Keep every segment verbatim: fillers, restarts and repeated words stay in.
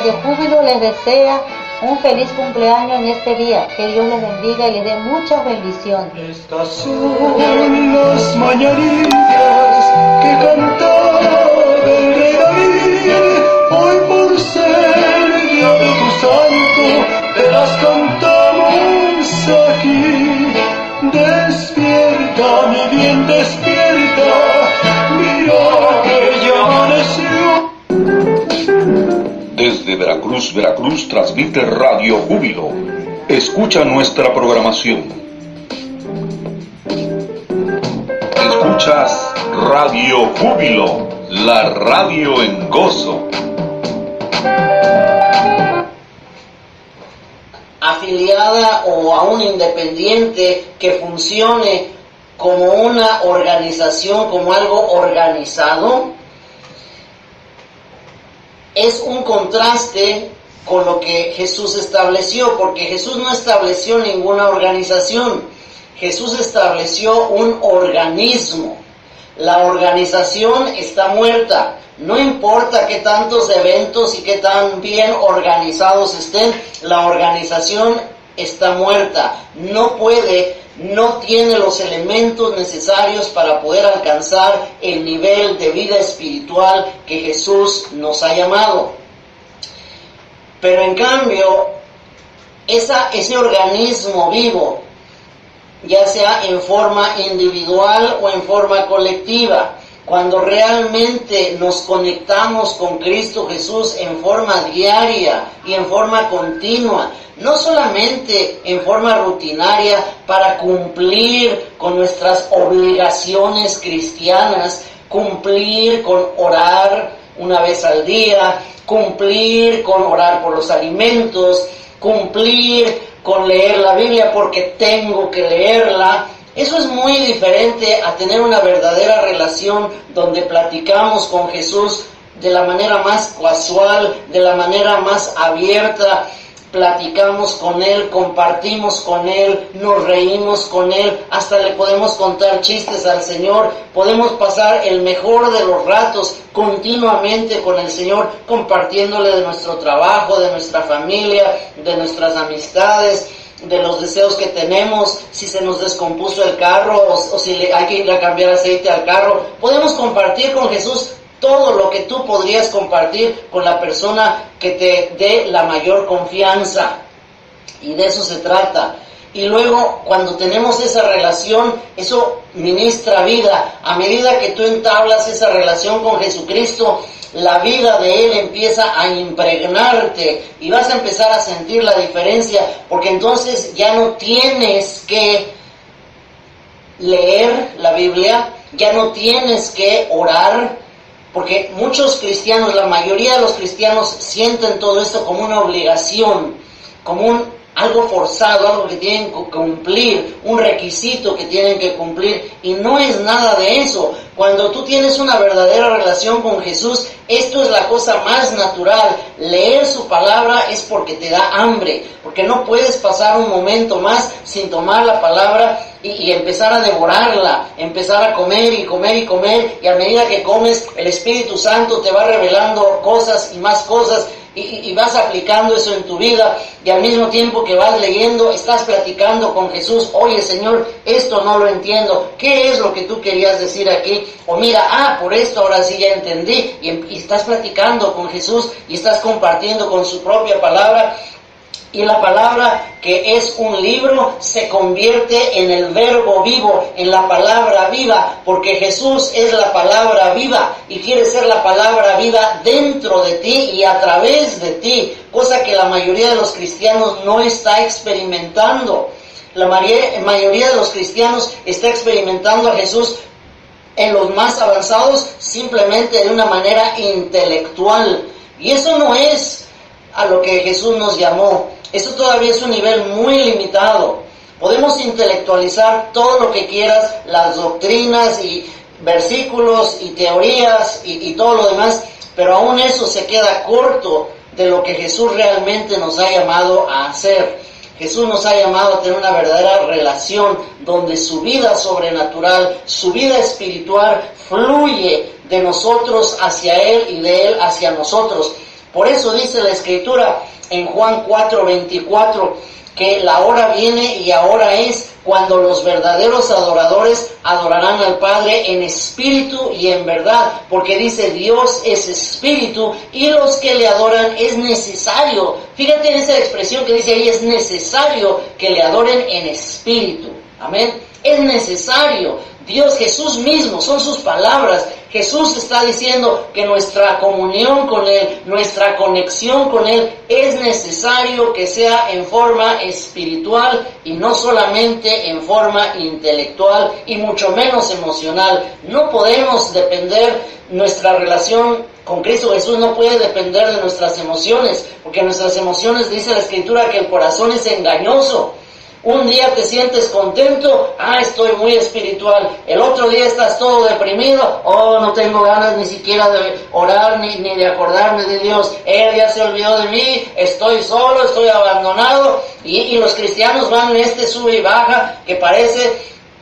Radio Júbilo les desea un feliz cumpleaños en este día. Que Dios les bendiga y les dé muchas bendiciones. Estas son las mañanitas que cantaba el rey David. Hoy por ser día de tu santo, te las cantamos aquí. Despierta, mi bien, despierta. Mira que ya amaneció. Desde Veracruz, Veracruz, transmite Radio Júbilo. Escucha nuestra programación. Escuchas Radio Júbilo, la radio en gozo. Afiliada o a un independiente que funcione como una organización, como algo organizado, es un contraste con lo que Jesús estableció, porque Jesús no estableció ninguna organización, Jesús estableció un organismo. La organización está muerta, no importa qué tantos eventos y qué tan bien organizados estén, la organización está muerta, no puede, no tiene los elementos necesarios para poder alcanzar el nivel de vida espiritual que Jesús nos ha llamado. Pero en cambio, esa, ese organismo vivo, ya sea en forma individual o en forma colectiva, cuando realmente nos conectamos con Cristo Jesús en forma diaria y en forma continua, no solamente en forma rutinaria para cumplir con nuestras obligaciones cristianas, cumplir con orar una vez al día, cumplir con orar por los alimentos, cumplir con leer la Biblia porque tengo que leerla. Eso es muy diferente a tener una verdadera relación donde platicamos con Jesús de la manera más casual, de la manera más abierta. Platicamos con Él, compartimos con Él, nos reímos con Él, hasta le podemos contar chistes al Señor, podemos pasar el mejor de los ratos continuamente con el Señor, compartiéndole de nuestro trabajo, de nuestra familia, de nuestras amistades, de los deseos que tenemos, si se nos descompuso el carro o, o si le, hay que ir a cambiar aceite al carro. Podemos compartir con Jesús todo lo que tú podrías compartir con la persona que te dé la mayor confianza, y de eso se trata. Y luego, cuando tenemos esa relación, eso ministra vida. A medida que tú entablas esa relación con Jesucristo, la vida de Él empieza a impregnarte y vas a empezar a sentir la diferencia, porque entonces ya no tienes que leer la Biblia, ya no tienes que orar, porque muchos cristianos, la mayoría de los cristianos sienten todo esto como una obligación, como un algo forzado, algo que tienen que cumplir, un requisito que tienen que cumplir, y no es nada de eso. Cuando tú tienes una verdadera relación con Jesús, esto es la cosa más natural. Leer su palabra es porque te da hambre, porque no puedes pasar un momento más sin tomar la palabra y, y empezar a devorarla, empezar a comer y comer y comer, y a medida que comes, el Espíritu Santo te va revelando cosas y más cosas, y, y vas aplicando eso en tu vida, y al mismo tiempo que vas leyendo, estás platicando con Jesús. Oye, Señor, esto no lo entiendo, ¿qué es lo que tú querías decir aquí? O mira, ah, por esto ahora sí ya entendí, y, y estás platicando con Jesús, y estás compartiendo con su propia palabra. Y la palabra, que es un libro, se convierte en el verbo vivo, en la palabra viva, porque Jesús es la palabra viva y quiere ser la palabra viva dentro de ti y a través de ti, cosa que la mayoría de los cristianos no está experimentando. La mayoría de los cristianos está experimentando a Jesús en los más avanzados simplemente de una manera intelectual, y eso no es a lo que Jesús nos llamó. Eso todavía es un nivel muy limitado. Podemos intelectualizar todo lo que quieras, las doctrinas y versículos y teorías y, y todo lo demás, pero aún eso se queda corto de lo que Jesús realmente nos ha llamado a hacer. Jesús nos ha llamado a tener una verdadera relación donde su vida sobrenatural, su vida espiritual fluye de nosotros hacia Él y de Él hacia nosotros. Por eso dice la Escritura en Juan cuatro veinticuatro, que la hora viene y ahora es cuando los verdaderos adoradores adorarán al Padre en espíritu y en verdad, porque dice Dios es espíritu y los que le adoran es necesario. Fíjate en esa expresión que dice ahí, es necesario que le adoren en espíritu. Amén. Es necesario. Dios, Jesús mismo, son sus palabras. Jesús está diciendo que nuestra comunión con Él, nuestra conexión con Él, es necesario que sea en forma espiritual y no solamente en forma intelectual y mucho menos emocional. No podemos depender, nuestra relación con Cristo Jesús no puede depender de nuestras emociones, porque nuestras emociones, dice la Escritura, que el corazón es engañoso. Un día te sientes contento, ah, estoy muy espiritual. El otro día estás todo deprimido, oh, no tengo ganas ni siquiera de orar ni, ni de acordarme de Dios. Él ya se olvidó de mí, estoy solo, estoy abandonado. Y, y los cristianos van en este sube y baja que parece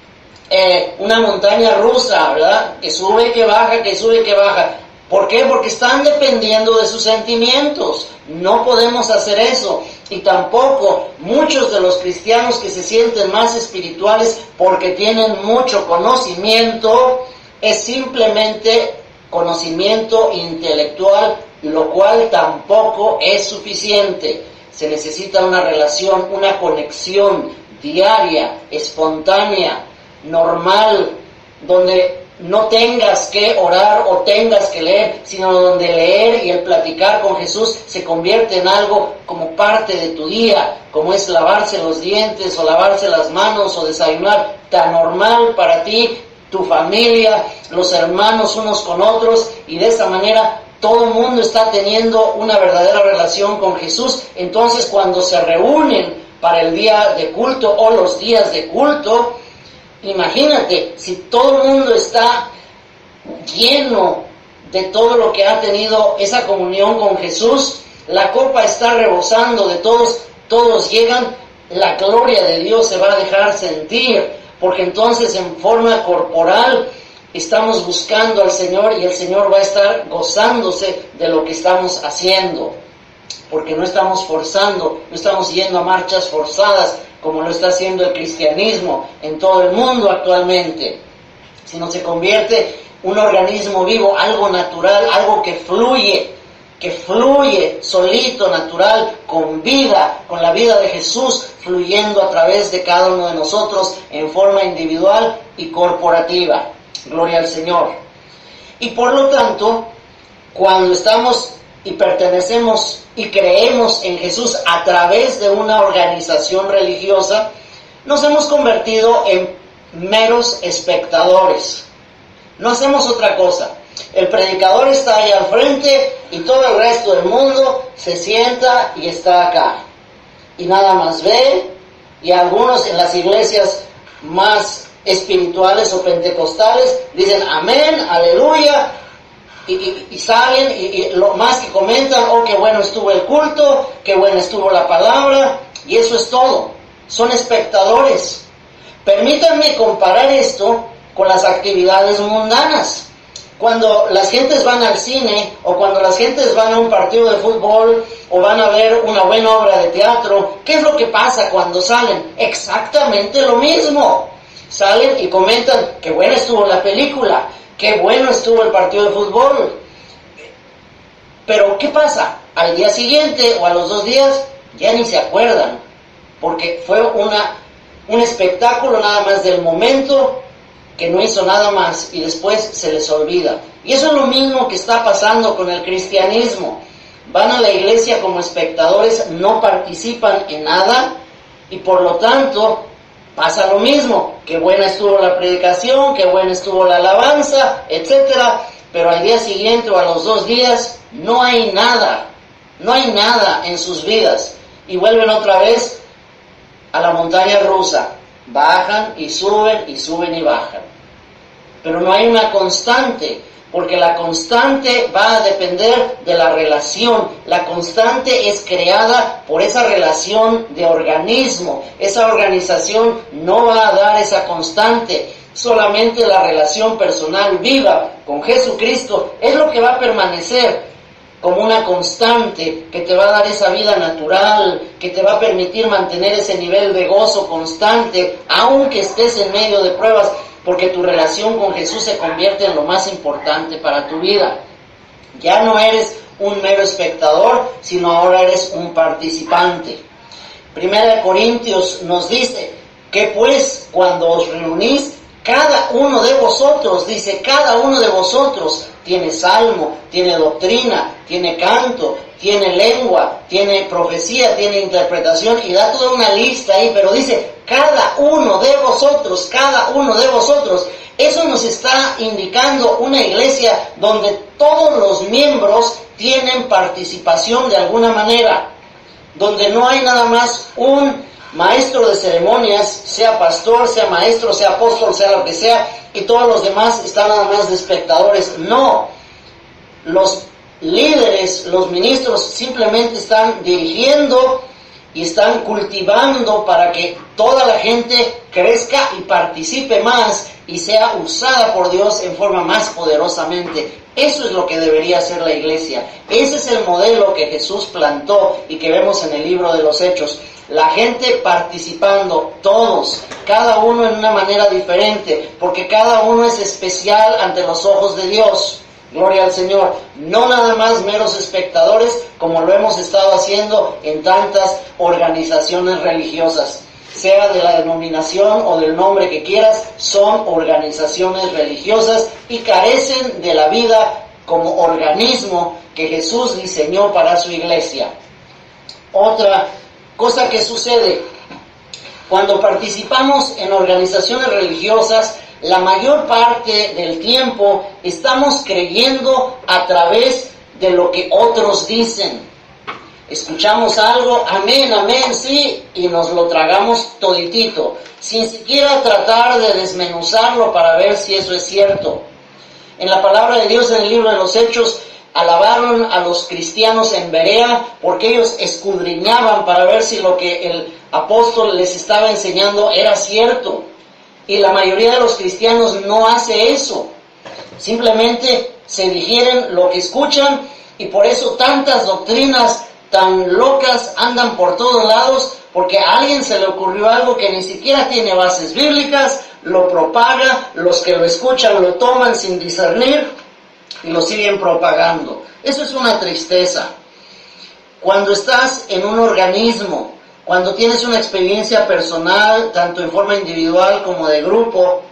eh, una montaña rusa, ¿verdad? Que sube, que baja, que sube, que baja. ¿Por qué? Porque están dependiendo de sus sentimientos. No podemos hacer eso. Y tampoco muchos de los cristianos que se sienten más espirituales porque tienen mucho conocimiento, es simplemente conocimiento intelectual, lo cual tampoco es suficiente. Se necesita una relación, una conexión diaria, espontánea, normal, donde no tengas que orar o tengas que leer, sino donde leer y el platicar con Jesús se convierte en algo como parte de tu día, como es lavarse los dientes o lavarse las manos o desayunar, tan normal para ti, tu familia, los hermanos unos con otros, y de esa manera todo el mundo está teniendo una verdadera relación con Jesús. Entonces cuando se reúnen para el día de culto o los días de culto, imagínate, si todo el mundo está lleno de todo lo que ha tenido esa comunión con Jesús, la copa está rebosando de todos, todos llegan, la gloria de Dios se va a dejar sentir, porque entonces en forma corporal estamos buscando al Señor y el Señor va a estar gozándose de lo que estamos haciendo, porque no estamos forzando, no estamos yendo a marchas forzadas, como lo está haciendo el cristianismo en todo el mundo actualmente, sino se convierte un organismo vivo, algo natural, algo que fluye, que fluye solito, natural, con vida, con la vida de Jesús, fluyendo a través de cada uno de nosotros en forma individual y corporativa. Gloria al Señor. Y por lo tanto, cuando estamos y pertenecemos y creemos en Jesús a través de una organización religiosa, nos hemos convertido en meros espectadores. No hacemos otra cosa. El predicador está ahí al frente y todo el resto del mundo se sienta y está acá. Y nada más ve, y algunos en las iglesias más espirituales o pentecostales dicen amén, aleluya, Y, y, y salen y, y lo más que comentan, oh, qué bueno estuvo el culto, qué buena estuvo la palabra, y eso es todo. Son espectadores. Permítanme comparar esto con las actividades mundanas. Cuando las gentes van al cine, o cuando las gentes van a un partido de fútbol, o van a ver una buena obra de teatro, ¿qué es lo que pasa cuando salen? Exactamente lo mismo. Salen y comentan, qué buena estuvo la película, qué bueno estuvo el partido de fútbol. Pero ¿qué pasa? Al día siguiente o a los dos días ya ni se acuerdan, porque fue una, un espectáculo nada más del momento, que no hizo nada más y después se les olvida. Y eso es lo mismo que está pasando con el cristianismo. Van a la iglesia como espectadores, no participan en nada y por lo tanto pasa lo mismo. Qué buena estuvo la predicación, qué buena estuvo la alabanza, etcétera. Pero al día siguiente o a los dos días no hay nada, no hay nada en sus vidas. Y vuelven otra vez a la montaña rusa. Bajan y suben y suben y bajan. Pero no hay una constante, porque la constante va a depender de la relación. La constante es creada por esa relación de organismo. Esa organización no va a dar esa constante. Solamente la relación personal viva con Jesucristo es lo que va a permanecer. como una constante que te va a dar esa vida natural, que te va a permitir mantener ese nivel de gozo constante, aunque estés en medio de pruebas, porque tu relación con Jesús se convierte en lo más importante para tu vida. Ya no eres un mero espectador, sino ahora eres un participante. Primera de Corintios nos dice que pues cuando os reunís, cada uno de vosotros, dice, cada uno de vosotros tiene salmo, tiene doctrina, tiene canto, tiene lengua, tiene profecía, tiene interpretación, y da toda una lista ahí, pero dice, cada uno de vosotros, cada uno de vosotros. Eso nos está indicando una iglesia donde todos los miembros tienen participación de alguna manera, donde no hay nada más un maestro de ceremonias, sea pastor, sea maestro, sea apóstol, sea lo que sea, y todos los demás están nada más de espectadores. No, los líderes, los ministros simplemente están dirigiendo y están cultivando para que toda la gente crezca y participe más y sea usada por Dios en forma más poderosamente. Eso es lo que debería hacer la iglesia. Ese es el modelo que Jesús plantó y que vemos en el libro de los Hechos. La gente participando, todos, cada uno en una manera diferente, porque cada uno es especial ante los ojos de Dios. Gloria al Señor. No nada más meros espectadores, como lo hemos estado haciendo en tantas organizaciones religiosas. Sea de la denominación o del nombre que quieras, son organizaciones religiosas y carecen de la vida como organismo que Jesús diseñó para su iglesia. Otra cosa que sucede, cuando participamos en organizaciones religiosas, la mayor parte del tiempo estamos creyendo a través de lo que otros dicen. Escuchamos algo, amén, amén, sí, y nos lo tragamos toditito, sin siquiera tratar de desmenuzarlo para ver si eso es cierto. En la palabra de Dios, en el libro de los Hechos, alabaron a los cristianos en Berea porque ellos escudriñaban para ver si lo que el apóstol les estaba enseñando era cierto. Y la mayoría de los cristianos no hace eso. Simplemente se digieren lo que escuchan, y por eso tantas doctrinas tan locas andan por todos lados, porque a alguien se le ocurrió algo que ni siquiera tiene bases bíblicas, lo propaga, los que lo escuchan lo toman sin discernir y lo siguen propagando. Eso es una tristeza. Cuando estás en un organismo, cuando tienes una experiencia personal, tanto en forma individual como de grupo,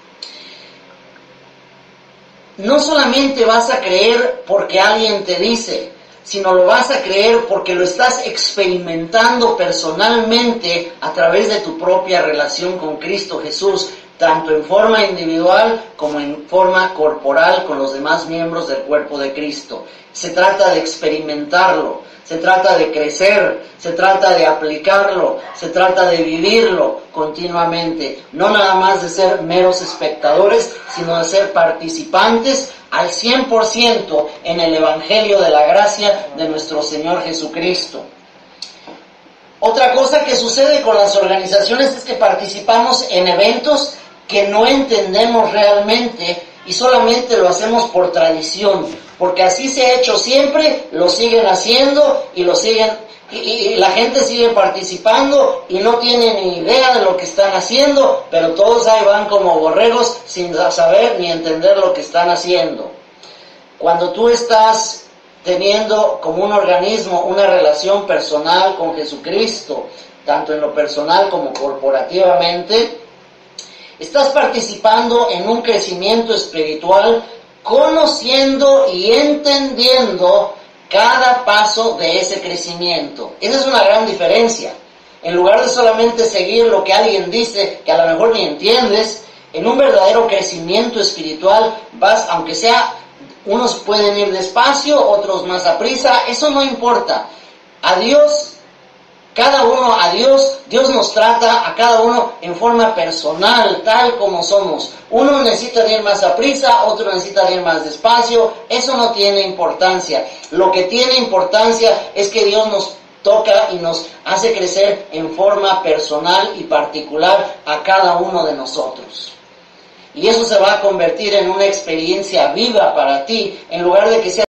no solamente vas a creer porque alguien te dice, sino lo vas a creer porque lo estás experimentando personalmente a través de tu propia relación con Cristo Jesús, tanto en forma individual como en forma corporal con los demás miembros del cuerpo de Cristo. Se trata de experimentarlo, se trata de crecer, se trata de aplicarlo, se trata de vivirlo continuamente, no nada más de ser meros espectadores, sino de ser participantes al cien por ciento en el Evangelio de la gracia de nuestro Señor Jesucristo. Otra cosa que sucede con las organizaciones es que participamos en eventos que no entendemos realmente y solamente lo hacemos por tradición, porque así se ha hecho siempre, lo siguen haciendo y lo siguen y, y la gente sigue participando y no tiene ni idea de lo que están haciendo, pero todos ahí van como borregos sin saber ni entender lo que están haciendo. Cuando tú estás teniendo como un organismo una relación personal con Jesucristo, tanto en lo personal como corporativamente, estás participando en un crecimiento espiritual, conociendo y entendiendo cada paso de ese crecimiento. Esa es una gran diferencia. En lugar de solamente seguir lo que alguien dice, que a lo mejor ni entiendes, en un verdadero crecimiento espiritual vas, aunque sea, unos pueden ir despacio, otros más a prisa, eso no importa. A Dios, cada uno a Dios, Dios nos trata a cada uno en forma personal, tal como somos. Uno necesita ir más a prisa, otro necesita ir más despacio, eso no tiene importancia. Lo que tiene importancia es que Dios nos toca y nos hace crecer en forma personal y particular a cada uno de nosotros. Y eso se va a convertir en una experiencia viva para ti, en lugar de que sea